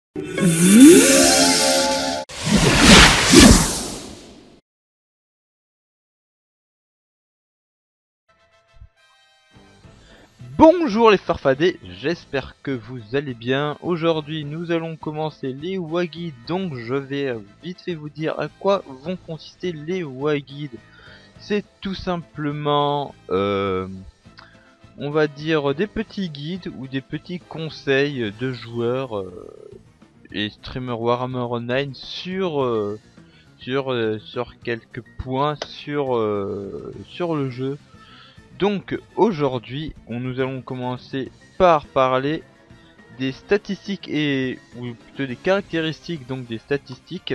Bonjour les farfadets, j'espère que vous allez bien. Aujourd'hui nous allons commencer les WAGID, donc je vais vite fait vous dire à quoi vont consister les WAGID. C'est tout simplement, on va dire, des petits guides ou des petits conseils de joueurs et streamers Warhammer Online sur quelques points sur le jeu. Donc aujourd'hui, nous allons commencer par parler des statistiques ou plutôt des caractéristiques, donc des statistiques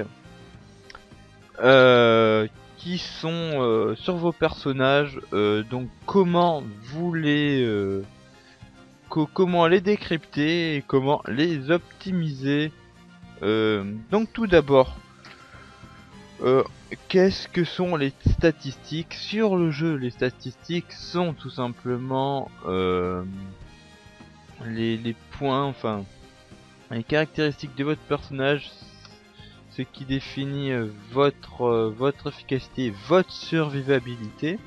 qui sont sur vos personnages. Donc comment vous comment les décrypter et comment les optimiser. Donc tout d'abord, qu'est-ce que sont les statistiques sur le jeu? Les statistiques sont tout simplement les points, enfin les caractéristiques de votre personnage, ce qui définit votre efficacité, votre survivabilité,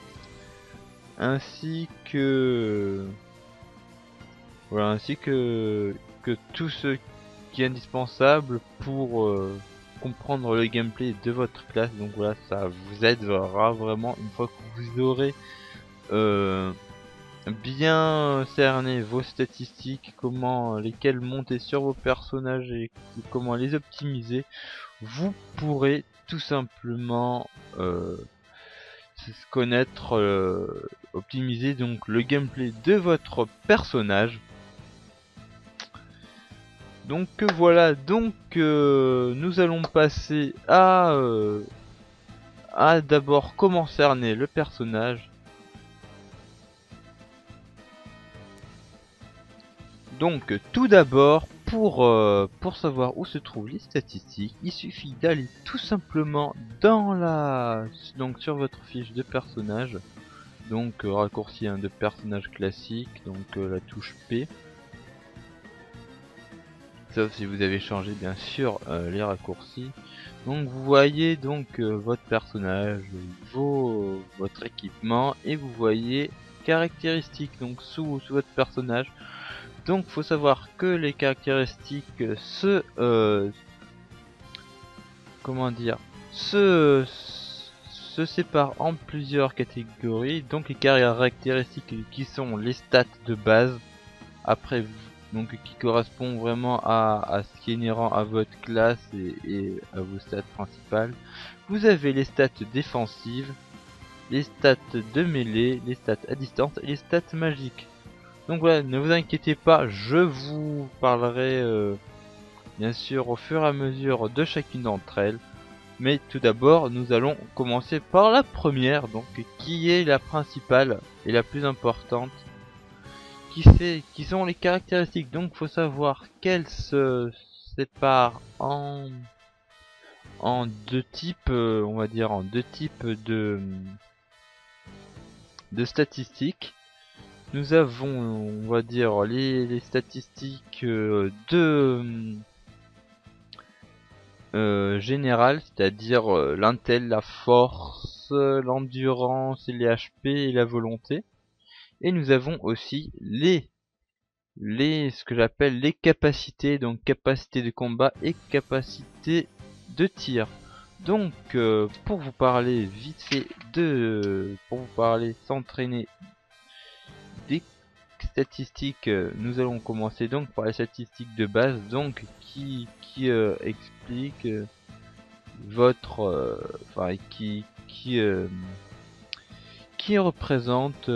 ainsi que tout ce qui est indispensable pour comprendre le gameplay de votre classe. Donc voilà, ça vous aidera vraiment une fois que vous aurez bien cerné vos statistiques, comment lesquelles monter sur vos personnages et comment les optimiser. Vous pourrez tout simplement connaître, optimiser donc le gameplay de votre personnage. Donc voilà, donc nous allons passer à d'abord comment cerner le personnage. Donc tout d'abord, pour savoir où se trouvent les statistiques, il suffit d'aller tout simplement donc sur votre fiche de personnage, donc raccourci de personnage classique, donc la touche P. Sauf si vous avez changé bien sûr les raccourcis. Donc vous voyez donc votre personnage, votre équipement, et vous voyez caractéristiques donc sous votre personnage. Donc faut savoir que les caractéristiques se séparent en plusieurs catégories. Donc les caractéristiques qui sont les stats de base, après donc qui correspond vraiment à ce qui est inhérent à votre classe et à vos stats principales. Vous avez les stats défensives, les stats de mêlée, les stats à distance et les stats magiques. Donc voilà, ne vous inquiétez pas, je vous parlerai bien sûr au fur et à mesure de chacune d'entre elles. Mais tout d'abord, nous allons commencer par la première, donc qui est la principale et la plus importante, qui sont les caractéristiques. Donc faut savoir qu'elles se séparent en deux types, on va dire en deux types de statistiques. Nous avons, on va dire, les statistiques générales, c'est-à-dire l'intel, la force, l'endurance, les HP et la volonté. Et nous avons aussi ce que j'appelle les capacités, donc capacité de combat et capacité de tir. Donc pour vous parler vite fait pour vous parler s'entraîner des statistiques, nous allons commencer donc par les statistiques de base, donc qui explique votre enfin qui représente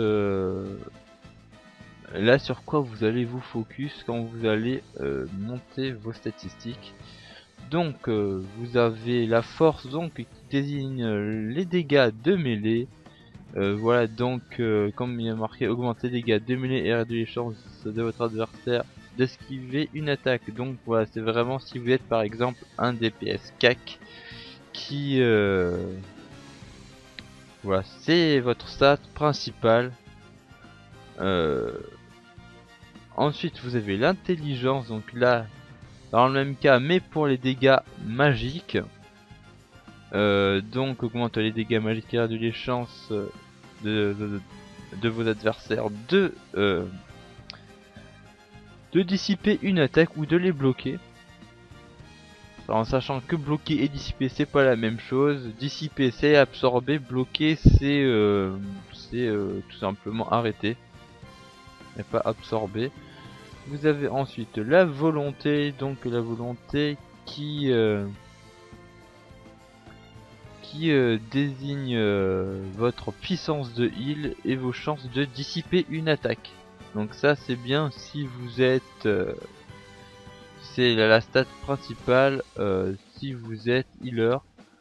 là sur quoi vous allez vous focus quand vous allez monter vos statistiques. Donc vous avez la force, donc qui désigne les dégâts de mêlée. Voilà, donc comme il y a marqué augmenter les dégâts de mêlée et réduire les chances de votre adversaire d'esquiver une attaque. Donc voilà, c'est vraiment si vous êtes par exemple un DPS CAC qui voilà, c'est votre stat principal. Ensuite vous avez l'intelligence, donc là dans le même cas, mais pour les dégâts magiques. Donc augmente les dégâts magiques et réduit les chances de vos adversaires de dissiper une attaque ou de les bloquer. En sachant que bloquer et dissiper c'est pas la même chose. Dissiper c'est absorber, bloquer c'est tout simplement arrêter et pas absorber. Vous avez ensuite la volonté, donc la volonté qui désigne votre puissance de heal et vos chances de dissiper une attaque. Donc ça c'est bien si vous êtes c'est la stat principale si vous êtes healer.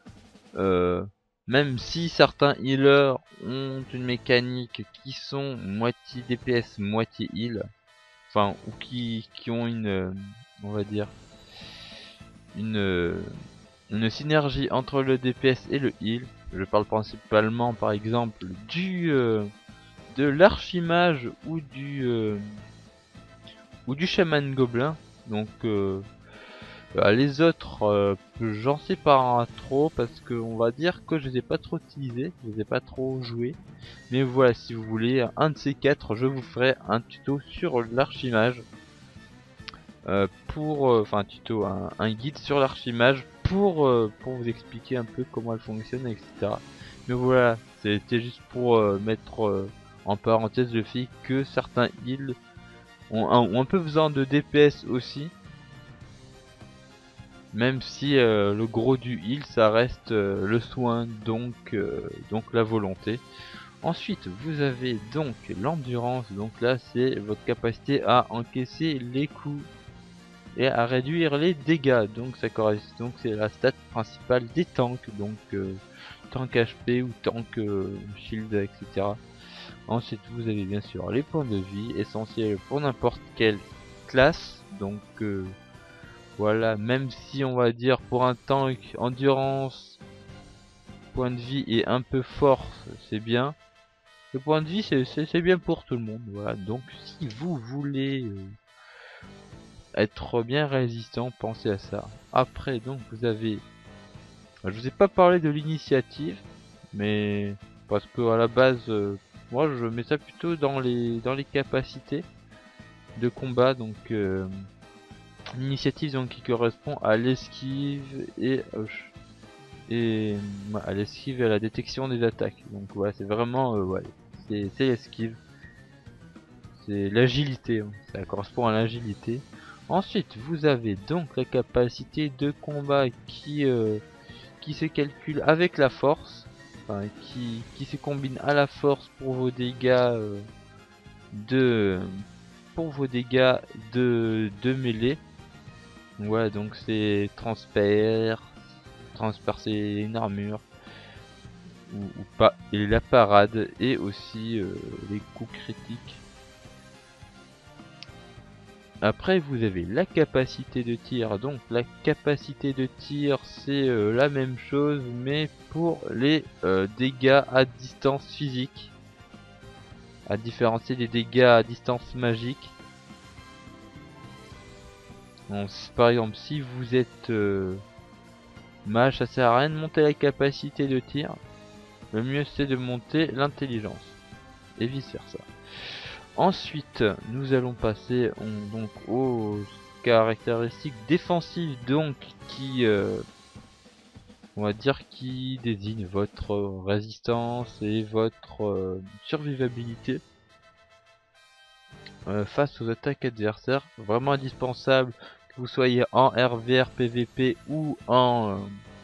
Même si certains healers ont une mécanique qui sont moitié DPS, moitié heal, enfin ou qui ont une on va dire une synergie entre le DPS et le heal. Je parle principalement par exemple de l'archimage ou du chaman gobelin. Donc les autres j'en sais pas trop parce que on va dire que je les ai pas trop utilisés, je les ai pas trop joués. Mais voilà, si vous voulez un de ces quatre, je vous ferai un tuto sur l'archimage. Enfin tuto, un guide sur l'archimage pour vous expliquer un peu comment elle fonctionne, etc. Mais voilà, c'était juste pour mettre en parenthèse le fait que certains heals ont un peu besoin de DPS aussi. Même si le gros du heal ça reste le soin, donc la volonté. Ensuite vous avez donc l'endurance, donc là c'est votre capacité à encaisser les coups et à réduire les dégâts, donc ça correspond, donc c'est la stat principale des tanks, donc tank HP ou tank shield, etc. Ensuite vous avez bien sûr les points de vie essentiels pour n'importe quelle classe, donc voilà, même si on va dire pour un tank endurance, point de vie et un peu force c'est bien. Le point de vie c'est bien pour tout le monde, voilà. Donc si vous voulez être bien résistant, pensez à ça. Après donc vous avez, je vous ai pas parlé de l'initiative, mais parce que à la base moi je mets ça plutôt dans les capacités de combat, donc l'initiative donc qui correspond à l'esquive et à l'esquive et à la détection des attaques. Donc voilà, c'est vraiment ouais, c'est l'esquive, c'est l'agilité, hein. Ça correspond à l'agilité. Ensuite vous avez donc la capacité de combat qui se calcule avec la force, enfin, qui se combine à la force pour vos dégâts de mêlée. Voilà, donc c'est transpercer une armure ou pas, et la parade et aussi les coups critiques. Après vous avez la capacité de tir, donc la capacité de tir c'est la même chose mais pour les dégâts à distance physique, à différencier des dégâts à distance magique. Donc, par exemple si vous êtes mage, ça sert à rien de monter la capacité de tir, le mieux c'est de monter l'intelligence et vice versa. Ensuite, nous allons passer donc aux caractéristiques défensives, donc qui, on va dire, qui désignent votre résistance et votre survivabilité face aux attaques adversaires. Vraiment indispensable que vous soyez en RVR, PVP ou en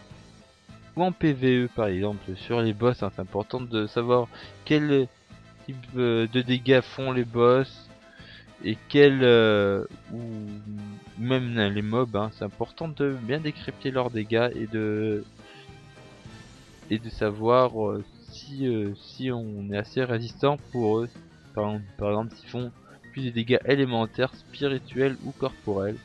PVE par exemple sur les boss, hein. C'est important de savoir quel type de dégâts font les boss et ou même les mobs, hein. C'est important de bien décrypter leurs dégâts et de savoir si on est assez résistant pour eux. Par exemple s'ils font plus de dégâts élémentaires, spirituels ou corporels.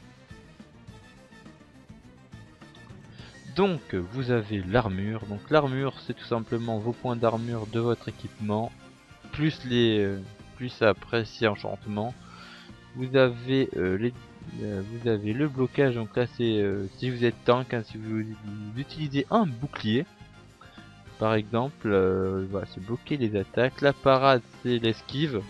Donc vous avez l'armure. Donc l'armure c'est tout simplement vos points d'armure de votre équipement plus après si enchantement. Vous avez vous avez le blocage, donc là c'est si vous êtes tank, hein, si vous utilisez un bouclier par exemple, voilà, c'est bloquer les attaques. La parade c'est l'esquive.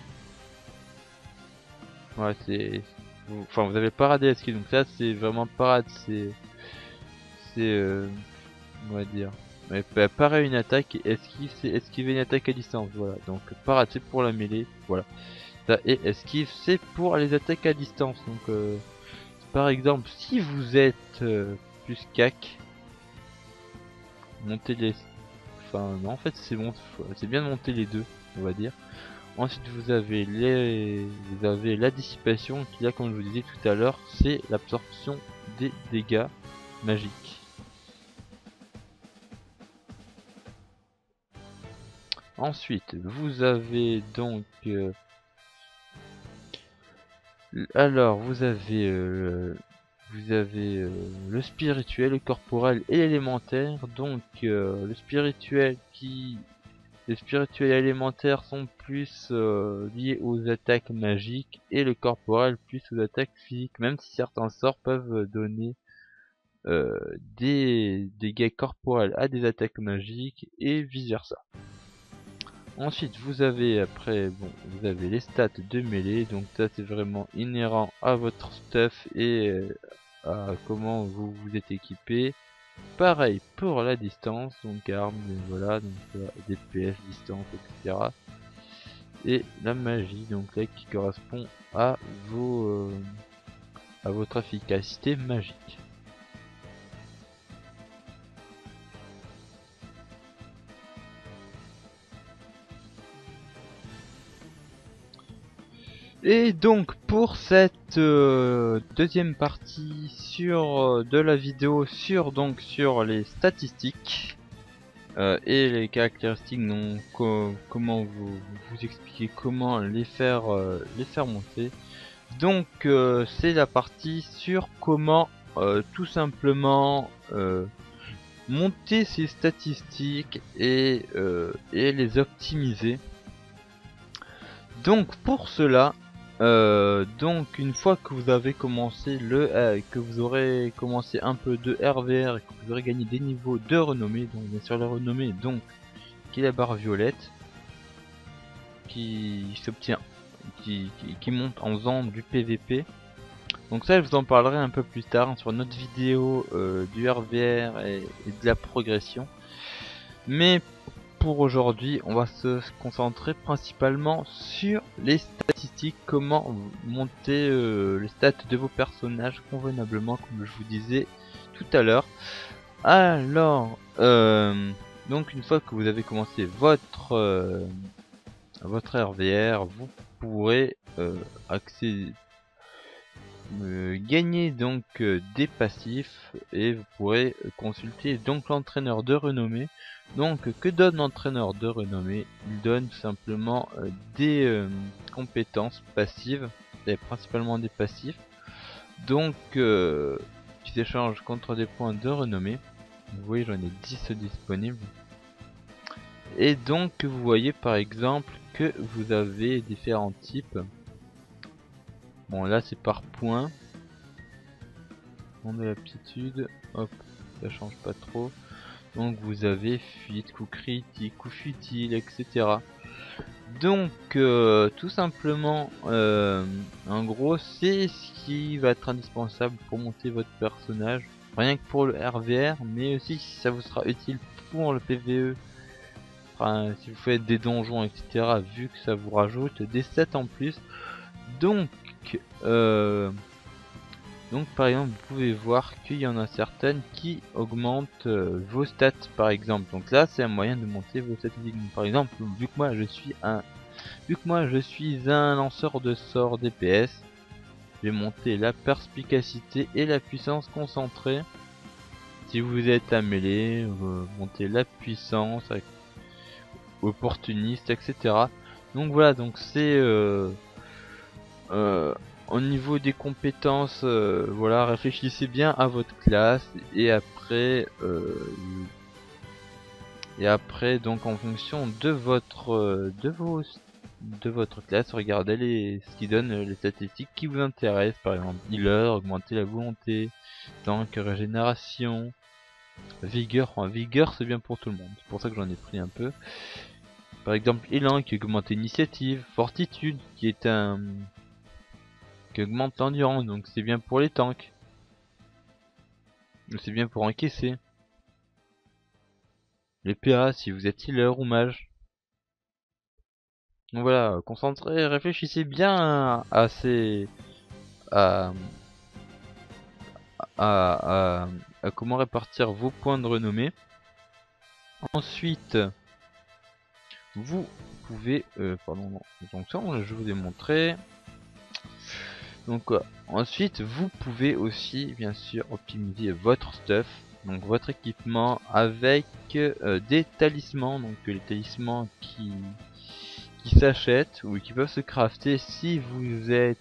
Ouais, enfin vous avez parade et esquive, donc là c'est vraiment parade, c'est on va dire, mais pareil une attaque, et esquive c'est esquiver une attaque à distance. Voilà, donc parade c'est pour la mêlée, voilà, ça, et esquive c'est pour les attaques à distance. Donc par exemple si vous êtes plus cac, montez les, enfin non en fait c'est bon, c'est bien de monter les deux on va dire. Ensuite vous avez la dissipation qui là comme je vous disais tout à l'heure c'est l'absorption des dégâts magiques. Ensuite vous avez donc alors vous avez le spirituel, le corporel et l'élémentaire. Donc le spirituel les spirituels et élémentaires sont plus liés aux attaques magiques et le corporel plus aux attaques physiques, même si certains sorts peuvent donner des dégâts corporels à des attaques magiques et vice versa. Ensuite vous avez après vous avez les stats de mêlée, donc ça c'est vraiment inhérent à votre stuff et à comment vous vous êtes équipé. Pareil pour la distance, donc armes, voilà, donc DPS, distance, etc. Et la magie, donc là qui correspond à à votre efficacité magique. Et donc pour cette deuxième partie de la vidéo sur les statistiques et les caractéristiques, donc comment vous expliquer comment les faire monter. Donc c'est la partie sur comment tout simplement monter ces statistiques et les optimiser. Donc pour cela, donc une fois que vous avez commencé que vous aurez commencé un peu de RVR et que vous aurez gagné des niveaux de renommée, donc bien sûr la renommée, donc qui est la barre violette, qui s'obtient, qui monte en faisant du PVP. Donc ça je vous en parlerai un peu plus tard sur notre vidéo du RVR et de la progression. Mais pour aujourd'hui, on va se concentrer principalement sur les statistiques, comment monter les stats de vos personnages convenablement, comme je vous disais tout à l'heure. Alors, donc une fois que vous avez commencé votre RVR, vous pourrez gagner donc des passifs et vous pourrez consulter donc l'entraîneur de renommée. Donc que donne l'entraîneur de renommée? Il donne tout simplement des compétences passives, et principalement des passifs, donc qui s'échangent contre des points de renommée. Vous voyez j'en ai 10 disponibles. Et donc vous voyez par exemple que vous avez différents types. Bon là c'est par points. De l'aptitude, hop, ça change pas trop. Donc vous avez fuite, coup critique, coup futile, etc. Donc tout simplement, en gros, c'est ce qui va être indispensable pour monter votre personnage. Rien que pour le RVR, mais aussi si ça vous sera utile pour le PVE. Enfin, si vous faites des donjons, etc. Vu que ça vous rajoute des stats en plus. Donc par exemple vous pouvez voir qu'il y en a certaines qui augmentent vos stats par exemple. Donc là c'est un moyen de monter vos statistiques. Par exemple vu que moi je suis un lanceur de sorts DPS, je vais monter la perspicacité et la puissance concentrée. Si vous êtes à mêlée, montez la puissance, opportuniste, etc. Donc voilà, donc c'est au niveau des compétences, voilà, réfléchissez bien à votre classe et après donc en fonction de votre de votre classe, regardez ce qui donne les statistiques qui vous intéressent, par exemple healer, augmenter la volonté, tank, régénération, vigueur. Enfin, vigueur c'est bien pour tout le monde, c'est pour ça que j'en ai pris un peu. Par exemple élan qui augmente l'initiative, fortitude qui est qui augmente l'endurance, donc c'est bien pour les tanks. C'est bien pour encaisser. Les PA si vous êtes healer ou mage. Donc voilà, concentrez, réfléchissez bien à ces... à, à, à comment répartir vos points de renommée. Ensuite, vous pouvez... pardon, non, donc ça je vous ai montré. Donc ensuite, vous pouvez aussi, bien sûr, optimiser votre stuff. Donc votre équipement avec des talismans. Donc les talismans qui s'achètent ou qui peuvent se crafter si vous êtes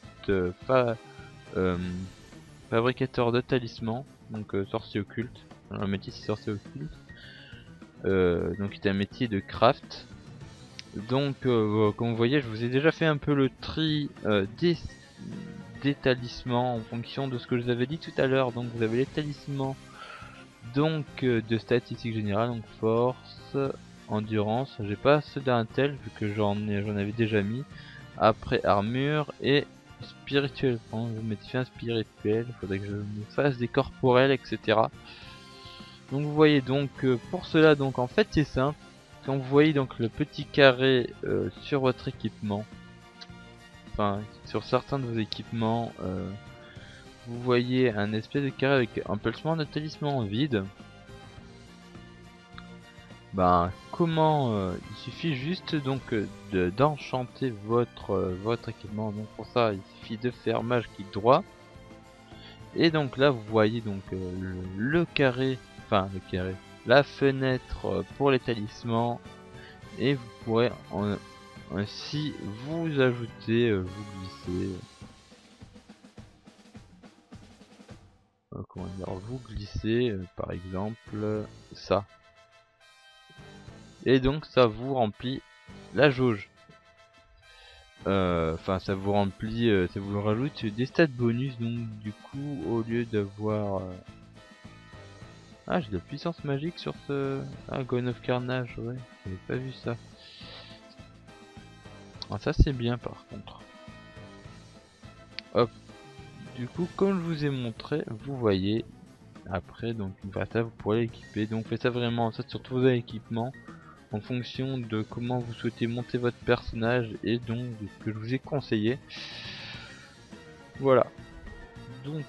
fabricateur de talismans, donc sorcier occulte. Alors, le métier c'est sorcier occulte, donc c'est un métier de craft. Donc comme vous voyez, je vous ai déjà fait un peu le tri des talismans en fonction de ce que je vous avais dit tout à l'heure. Donc vous avez les talismans donc de statistiques générales, donc force, endurance. J'ai pas ceux d'un tel vu que j'en avais déjà mis. Après armure et spirituel. Bon, je vais mettre un spirituel, il faudrait que je me fasse des corporels, etc. Donc vous voyez donc pour cela, donc en fait c'est simple. Quand vous voyez donc le petit carré sur votre équipement, enfin sur certains de vos équipements, vous voyez un espèce de carré avec un placement de talisman vide. Ben comment il suffit juste donc d'enchanter votre équipement. Donc pour ça il suffit de faire mage clic droit. Et donc là vous voyez donc le carré, enfin le carré, la fenêtre pour les talismans, et vous pourrez ainsi vous ajouter, vous glisser, comment dire, vous glisser par exemple ça. Et donc ça vous remplit la jauge. Enfin ça vous remplit, ça vous rajoute des stats bonus, donc du coup au lieu d'avoir... Ah, j'ai de la puissance magique sur ce... Ah, Gone of Carnage, ouais, j'avais pas vu ça. Ah, ça c'est bien par contre. Hop, du coup comme je vous ai montré, vous voyez, après donc une fois ça vous pourrez l'équiper. Donc faites ça vraiment, ça sur tous vos équipements, en fonction de comment vous souhaitez monter votre personnage et donc de ce que je vous ai conseillé. Voilà. Donc...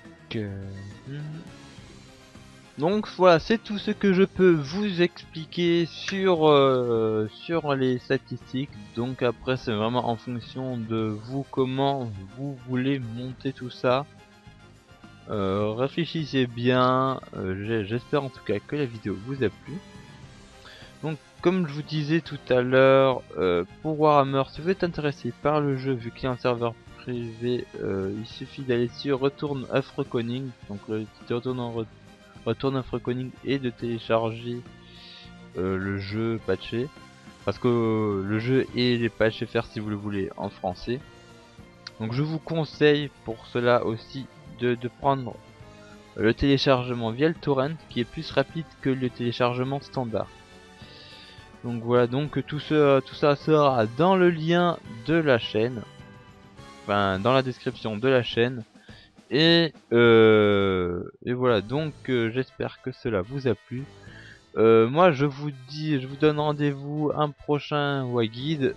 Donc voilà, c'est tout ce que je peux vous expliquer sur les statistiques. Donc après c'est vraiment en fonction de vous comment vous voulez monter tout ça. Réfléchissez bien, j'espère en tout cas que la vidéo vous a plu. Donc comme je vous disais tout à l'heure, pour Warhammer, si vous êtes intéressé par le jeu vu qu'il y a un serveur privé, il suffit d'aller sur Return of Reckoning, donc le Return of Reckoning, et de télécharger le jeu patché, parce que le jeu et les patchs FR si vous le voulez en français. Donc je vous conseille pour cela aussi de prendre le téléchargement via le torrent qui est plus rapide que le téléchargement standard. Donc voilà, donc tout ça sera dans le lien de la chaîne, enfin dans la description de la chaîne. Et voilà, donc j'espère que cela vous a plu. Moi je vous donne rendez-vous un prochain WAGuide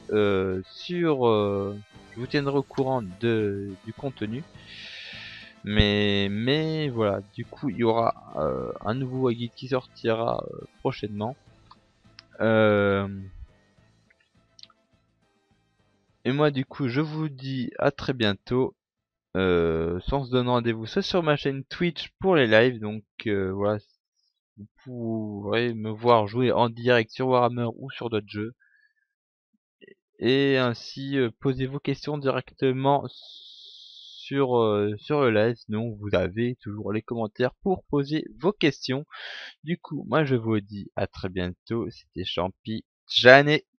je vous tiendrai au courant du contenu. Mais voilà, du coup il y aura un nouveau WAGuide qui sortira prochainement. Et moi du coup je vous dis à très bientôt. On se donne rendez-vous soit sur ma chaîne Twitch pour les lives, donc voilà, vous pourrez me voir jouer en direct sur Warhammer ou sur d'autres jeux. Et ainsi posez vos questions directement sur le live, sinon vous avez toujours les commentaires pour poser vos questions. Du coup, moi je vous dis à très bientôt, c'était Champi Janet.